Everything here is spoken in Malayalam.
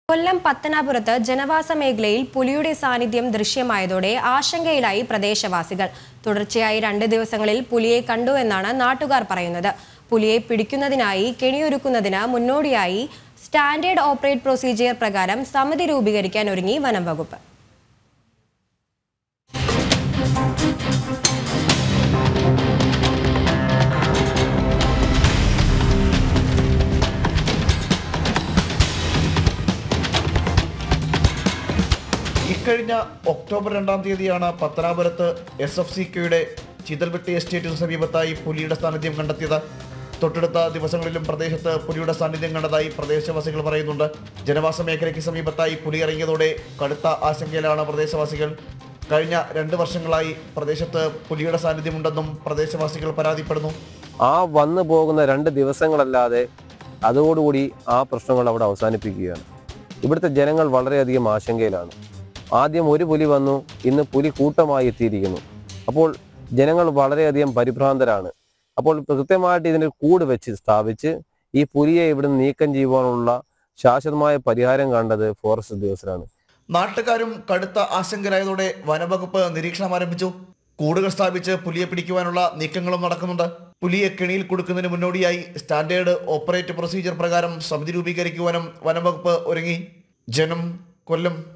കൊല്ലം പത്തനാപുരത്ത് ജനവാസ മേഖലയിൽ പുലിയുടെ സാന്നിധ്യം ദൃശ്യമായതോടെ ആശങ്കയിലായി പ്രദേശവാസികൾ. തുടർച്ചയായി 2 ദിവസങ്ങളിൽ പുലിയെ കണ്ടുവെന്നാണ് നാട്ടുകാർ പറയുന്നത്. പുലിയെ പിടിക്കുന്നതിനായി കെണിയൊരുക്കുന്നതിന് മുന്നോടിയായി സ്റ്റാൻഡേർഡ് ഓപ്പറേറ്റ് പ്രൊസീജിയർ പ്രകാരം സമിതി രൂപീകരിക്കാൻ ഒരുങ്ങി വനം വകുപ്പ്. ഇക്കഴിഞ്ഞ ഒക്ടോബർ 2-ാം തീയതിയാണ് പത്തനാപുരത്ത് SFCKയുടെ ചിതൽവെട്ടി എസ്റ്റേറ്റിന് സമീപത്തായി പുലിയുടെ സാന്നിധ്യം കണ്ടെത്തിയത്. തൊട്ടടുത്ത ദിവസങ്ങളിലും പ്രദേശത്ത് പുലിയുടെ സാന്നിധ്യം കണ്ടതായി പ്രദേശവാസികൾ പറയുന്നുണ്ട്. ജനവാസ മേഖലയ്ക്ക് സമീപത്തായി പുലി ഇറങ്ങിയതോടെ കടുത്ത ആശങ്കയിലാണ് പ്രദേശവാസികൾ. കഴിഞ്ഞ 2 വർഷങ്ങളായി പ്രദേശത്ത് പുലിയുടെ സാന്നിധ്യമുണ്ടെന്നും പ്രദേശവാസികൾ പരാതിപ്പെടുന്നു. വന്നു പോകുന്ന 2 ദിവസങ്ങളല്ലാതെ അതോടുകൂടി ആ പ്രശ്നങ്ങൾ അവിടെ അവസാനിപ്പിക്കുകയാണ്. ഇവിടുത്തെ ജനങ്ങൾ വളരെയധികം ആശങ്കയിലാണ്. ആദ്യം ഒരു പുലി വന്നു, ഇന്ന് പുലി കൂട്ടമായി എത്തിയിരിക്കുന്നു. അപ്പോൾ ജനങ്ങൾ വളരെയധികം പരിഭ്രാന്തരാണ്. അപ്പോൾ കൃത്യമായിട്ട് ഇതിന് കൂട് വെച്ച് സ്ഥാപിച്ച് ഈ പുലിയെ ഇവിടുന്ന് നീക്കം ചെയ്യുവാനുള്ള ശാശ്വതമായ പരിഹാരം കണ്ടത് ഫോറസ്റ്റ് ഉദ്യോഗസ്ഥരാണ്. നാട്ടുകാരും കടുത്ത ആശങ്കരായതോടെ വനംവകുപ്പ് നിരീക്ഷണം ആരംഭിച്ചു. കൂടുകൾ സ്ഥാപിച്ച് പുലിയെ പിടിക്കുവാനുള്ള നീക്കങ്ങളും നടക്കുന്നുണ്ട്. പുലിയെ കെണിയിൽ കൊടുക്കുന്നതിന് മുന്നോടിയായി സ്റ്റാൻഡേർഡ് ഓപ്പറേറ്റ് പ്രൊസീജിയർ പ്രകാരം സമിതി രൂപീകരിക്കുവാനും വനംവകുപ്പ് ഒരുങ്ങി. ജനം, കൊല്ലം.